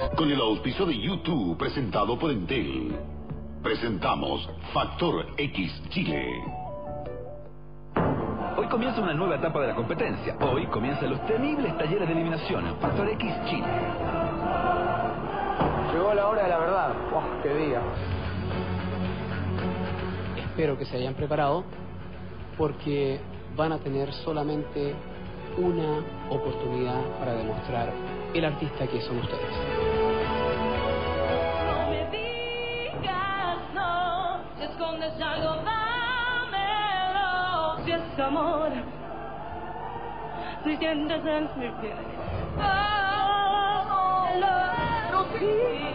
Con el auspicio de YouTube presentado por Entel. Presentamos Factor X Chile. Hoy comienza una nueva etapa de la competencia. Hoy comienzan los temibles talleres de eliminación en Factor X Chile. Llegó la hora de la verdad. ¡Oh, qué día! Espero que se hayan preparado porque van a tener solamente una oportunidad para demostrar el artista que son ustedes. No me digas no, si escondes algo, dámelo. Si es amor, si sientes en mi piel. No, sí.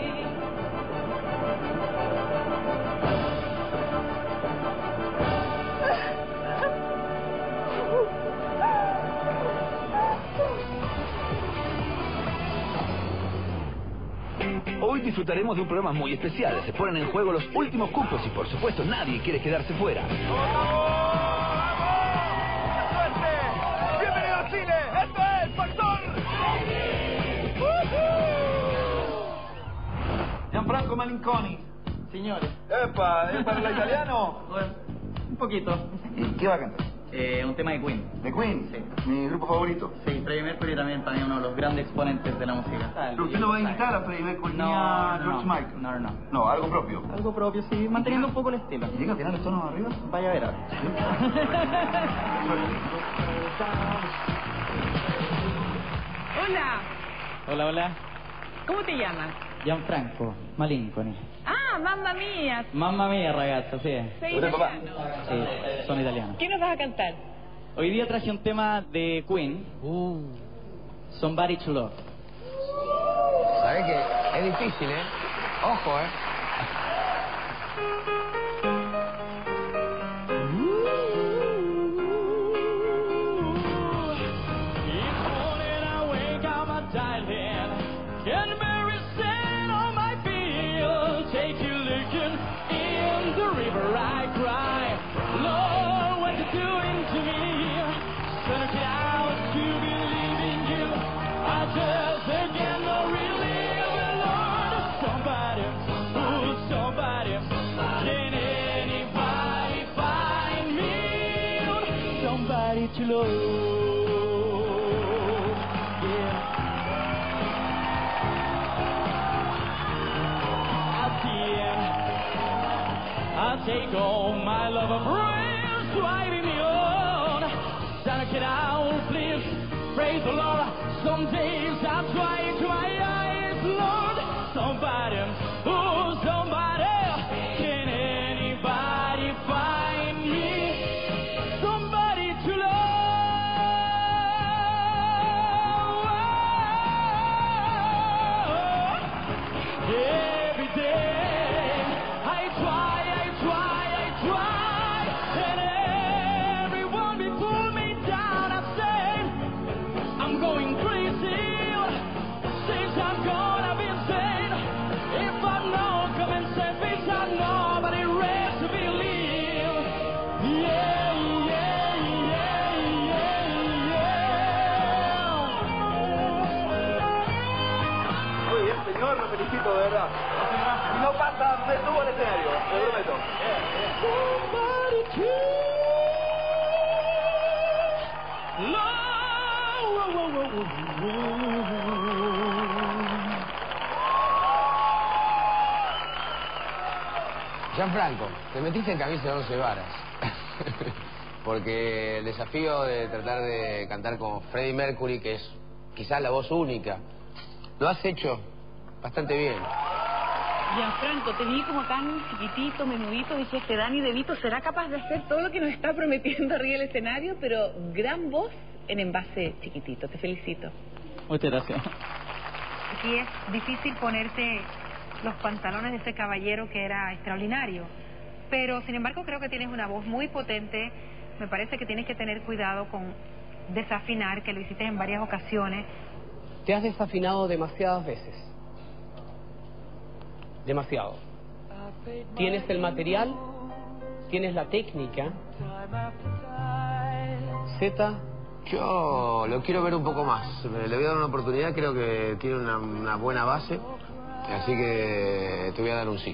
Hoy disfrutaremos de un programa muy especial. Se ponen en juego los últimos cupos y por supuesto nadie quiere quedarse fuera. ¡Bienvenido a Chile! ¡Esto es Factor! Gianfranco Malinconi. Señores. ¡Epa! ¿Es para el italiano? Bueno, un poquito. ¿Qué va a cantar? Un tema de Queen. ¿De Queen? Sí. Mi grupo favorito. Sí, Freddie Mercury también para mí uno de los grandes exponentes de la música. ¿Pero usted no va a imitar a Freddie Mercury ni a George Michael? No. No, algo propio. Algo propio, sí, manteniendo un poco el estilo. ¿Y llega a tirar los tonos arriba? Vaya a ver ahora. Hola, Hola, hola. ¿cómo te llamas? Gianfranco Malinconi. Ah, mamma mía, Mamma mia, ragazzo, sì. soy ¿Usted, papá? italiano. Sí, sono italiano. ¿Qué nos vas a cantar? Hoy día traje un tema de Queen, Somebody to Love. ¿Sabés que es difícil, Ojo, To love, yeah. At the end, I'll take all my love of friends riding me on. Santa, get out, please. Praise the Lord. Some days I try to my eyes, Lord. Somebody, oh, somebody. Can anybody find me? Somebody to love. Every day I try, and everyone be pull me down. I say I'm going crazy, since I'm gonna be insane. If I know, come and say things I know, but it rest to believe. Yeah, yeah, yeah, yeah. Muy bien, señor, lo felicito, de verdad. Si no pasa, me subo al escenario, te lo prometo. Somebody to Gianfranco, te metiste en camisa de 11 varas. Porque el desafío de tratar de cantar con Freddie Mercury, que es quizás la voz única, lo has hecho bastante bien. Gianfranco, te vi como tan chiquitito, menudito, dije, este Dani De Vito será capaz de hacer todo lo que nos está prometiendo arriba del escenario, pero gran voz en envase chiquitito. Te felicito. Muchas gracias. Aquí es difícil ponerse los pantalones de ese caballero que era extraordinario, pero sin embargo creo que tienes una voz muy potente. Me parece que tienes que tener cuidado con desafinar, que lo hiciste en varias ocasiones. Te has desafinado demasiadas veces. Demasiado. Tienes el material, tienes la técnica. Z, Yo lo quiero ver un poco más. Le voy a dar una oportunidad, creo que tiene una buena base. Así que te voy a dar un sí.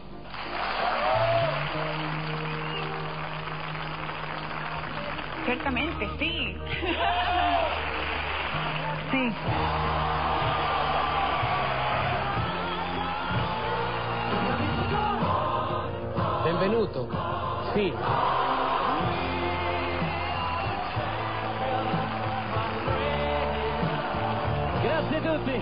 Ciertamente, sí. Sí. Benvenuto. Sí. Grazie a tutti.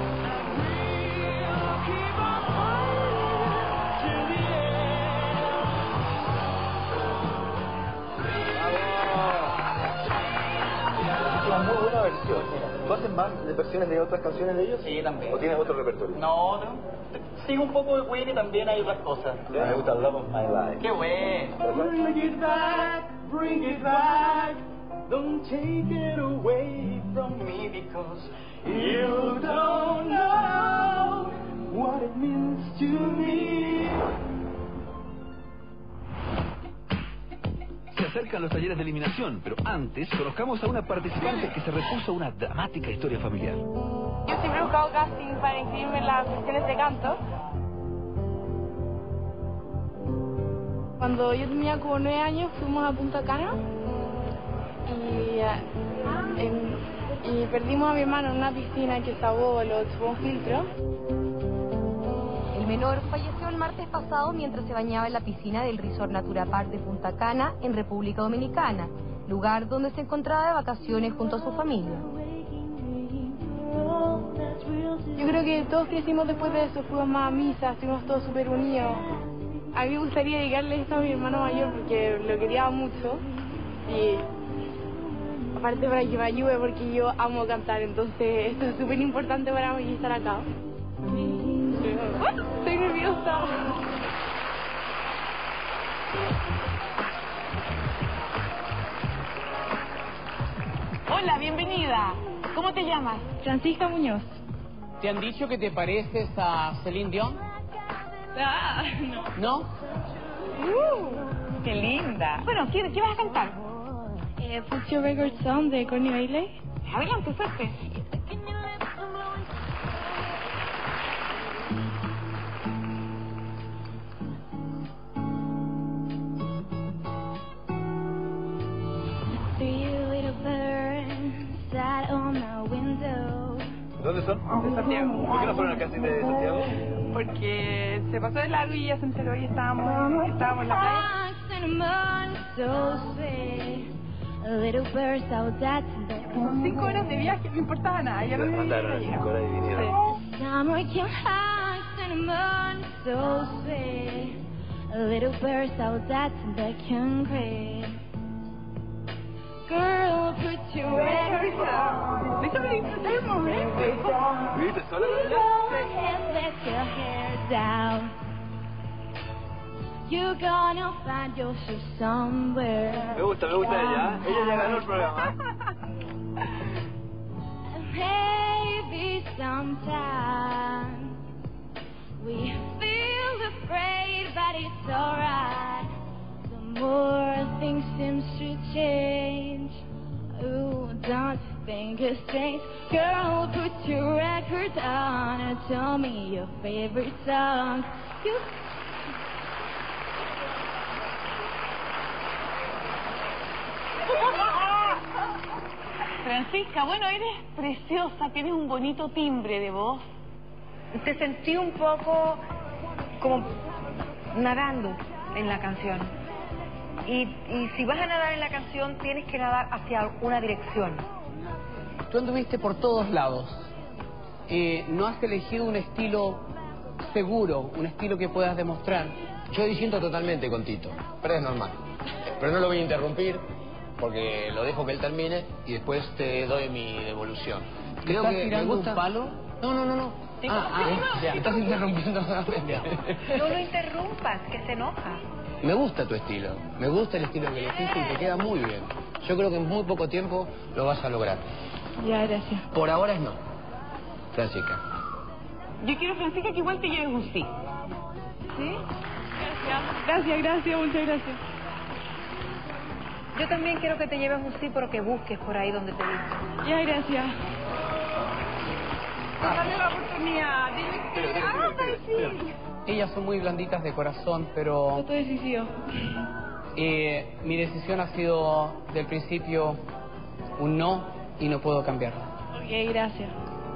Una muy buena versión. ¿Tú haces más de versiones de otras canciones de ellos? Sí, también. ¿O tienes otro repertorio? No, sigo un poco de Queen y también hay otras cosas. Me gusta Love of My Life. ¡Qué bueno! Bring it back, don't take it away from me because you don't know what it means to me. Se acercan los talleres de eliminación, pero antes conozcamos a una participante que se repuso a una dramática historia familiar. Yo siempre he buscado casting para inscribirme en las cuestiones de canto. Cuando yo tenía como 9 años fuimos a Punta Cana y perdimos a mi hermano en una piscina que se ahogó, lo chupó un filtro. El menor falleció el martes pasado mientras se bañaba en la piscina del Resort Natura Park de Punta Cana, en República Dominicana, lugar donde se encontraba de vacaciones junto a su familia. Yo creo que todos crecimos después de eso, fuimos más a misa, estuvimos todos súper unidos. A mí me gustaría dedicarle esto a mi hermano mayor porque lo quería mucho y aparte para que me ayude porque yo amo cantar, entonces esto es súper importante para mí estar acá. Estoy nerviosa. Hola, bienvenida. ¿Cómo te llamas? Francisca Muñoz. ¿Te han dicho que te pareces a Celine Dion? Ah, no. ¿No? ¡Qué linda! Bueno, ¿qué vas a cantar? Put Your Records On de Connie Bailey. Adelante, fuerte. ¿Dónde son? De Santiago. ¿Por qué no fueron al casting de Santiago? Porque se pasó de largo y ya se enteró y estábamos en la playa. Como 5 horas de viaje, no importaba nada. Ya no me mandaron 5 horas y vinieron. Girl, put your records on. Déjame disfrutar el momento. ¿Viste sola? Let your hair down. You're gonna find yourself somewhere. Me gusta ella. Ella ya ganó el programa. Maybe sometimes we feel afraid, but it's alright. The more things seem to change. Ooh, don't you think it's strange? Girl, put your record on and tell me your favorite song. Francisca, bueno, eres preciosa, tienes un bonito timbre de voz. Te sentí un poco como nadando en la canción. Y si vas a nadar en la canción, tienes que nadar hacia una dirección. Tú anduviste por todos lados. No has elegido un estilo seguro, un estilo que puedas demostrar. Yo disiento totalmente con Tito, pero es normal. Pero no lo voy a interrumpir porque lo dejo que él termine y después te doy mi devolución. Creo ¿Estás que tirando me gusta... un palo? No. Ya. Estás interrumpiendo nuevamente. No lo interrumpas, que se enoja. Me gusta tu estilo, me gusta el estilo que elegiste y te queda muy bien. Yo creo que en muy poco tiempo lo vas a lograr. Ya, gracias. Por ahora es no, Francisca. Yo quiero, Francisca, que igual te lleves un sí. ¿Sí? Gracias, muchas gracias. Yo también quiero que te lleves un sí, pero que busques por ahí donde te dice. Ya, gracias. Dale la oportunidad. Dile que... sí. Ellas son muy blanditas de corazón, pero... Tu decisión. Mi decisión ha sido del principio un no y no puedo cambiarla. Ok, gracias.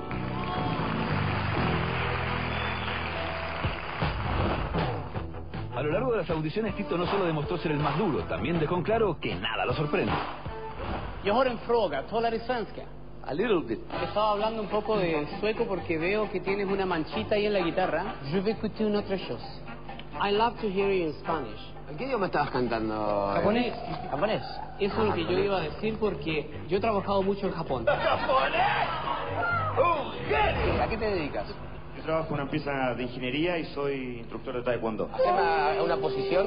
A lo largo de las audiciones, Tito no solo demostró ser el más duro, también dejó en claro que nada lo sorprende. Jag har en fråga, talar du svenska? A little bit. Estaba hablando un poco de sueco porque veo que tienes una manchita ahí en la guitarra. Je vais écouter une autre chose. I love to hear you in Spanish. ¿En qué idioma estabas cantando? Japonés. ¿Japonés? Eso es lo que yo iba a decir porque yo he trabajado mucho en Japón. ¡Japonés! ¡Un genio! ¿A qué te dedicas? Yo trabajo en una empresa de ingeniería y soy instructor de taekwondo. ¿Hacer una posición?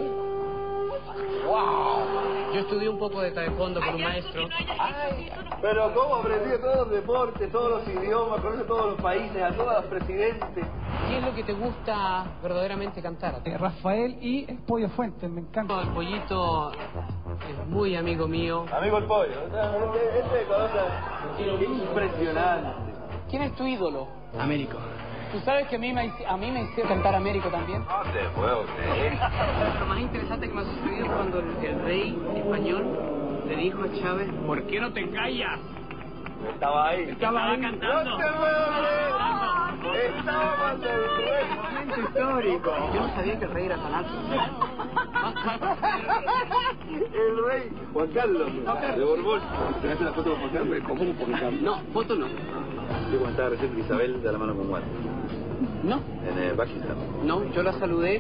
¡Wow! Yo estudié un poco de taekwondo con un maestro. Pero cómo aprendió todos los deportes, todos los idiomas, conoce todos los países, a todos los presidentes. ¿Qué es lo que te gusta verdaderamente cantar? Rafael y el Pollo Fuentes, me encanta. El Pollito es muy amigo mío. Amigo el pollo, este conoce. Impresionante. ¿Quién es tu ídolo? Américo. ¿Tú sabes que a mí me hicieron cantar Américo también? No te puedo creer. Lo más interesante que me ha sucedido fue cuando el rey español le dijo a Chávez, ¿por qué no te callas? Estaba ahí. Estaba cantando. ¡No te puedo creer! Estaba cuando el rey. Momento histórico. Yo no sabía que el rey era tan alto. El rey. Juan Carlos. De Borbón. ¿Te hace la foto con Juan Carlos? ¿Cómo Juan Carlos? No, foto no. Yo cuando estaba recién Isabel de la mano con Juan. No. En el Buckingham. No, yo la saludé.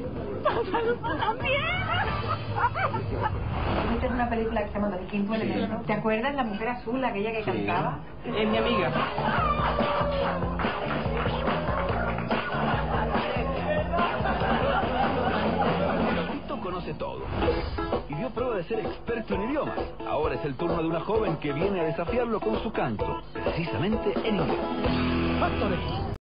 Esta es una película que se llama El Quinto Elemento. ¿Te acuerdas la mujer azul, aquella que cantaba? Es mi amiga. Tito conoce todo y dio prueba de ser experto en idiomas. Ahora es el turno de una joven que viene a desafiarlo con su canto, precisamente en inglés. Factor X.